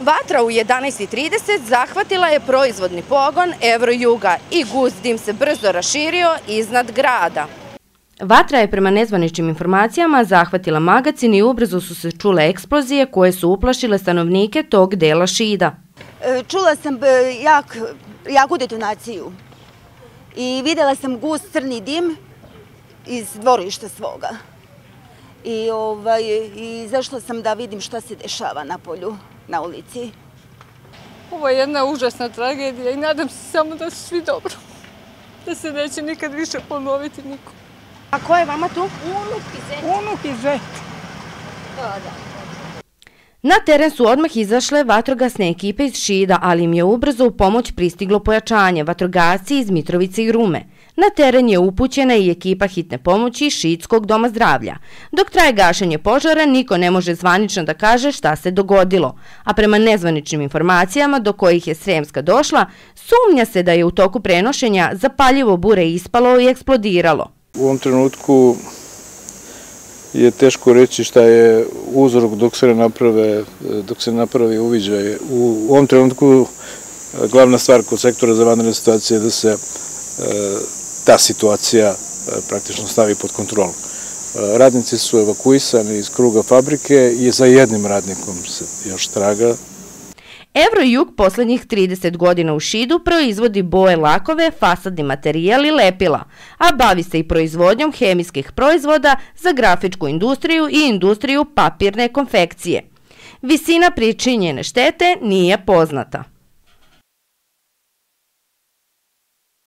Vatra u 11:30 zahvatila je proizvodni pogon Evrojuga i gust dim se brzo raširio iznad grada. Vatra je prema nezvaničnim informacijama zahvatila magacin i ubrzo su se čule eksplozije koje su uplašile stanovnike tog dela Šida. Čula sam jaku detonaciju i videla sam gust crni dim iz dvorišta svoga. I izašla sam da vidim šta se dešava na polju, na ulici. Ovo je jedna užasna tragedija i nadam se samo da su svi dobro. Da se neće nikad više ponoviti niko. A ko je vama tu? Unuk i zet. Na teren su odmah izašle vatrogasne ekipe iz Šida, ali im je ubrzo u pomoć pristiglo pojačanje, vatrogasci iz Mitrovice i Rume. Na teren je upućena i ekipa hitne pomoći Šidskog doma zdravlja. Dok traje gašenje požara, niko ne može zvanično da kaže šta se dogodilo. A prema nezvaničnim informacijama do kojih je Sremska došla, sumnja se da je u toku prenošenja zapaljivo bure ispalo i eksplodiralo. U ovom trenutku je teško reći šta je uzrok dok se napravi uviđaj. U ovom trenutku glavna stvar kod sektora za vanredne situacije je da se ta situacija praktično stavi pod kontrolu. Radnici su evakuisani iz kruga fabrike i za jednim radnikom se još traga. Evrojug poslednjih 30 godina u Šidu proizvodi boje, lakove, fasadni materijal i lepila, a bavi se i proizvodnjom hemijskih proizvoda za grafičku industriju i industriju papirne konfekcije. Visina pričinjene štete nije poznata.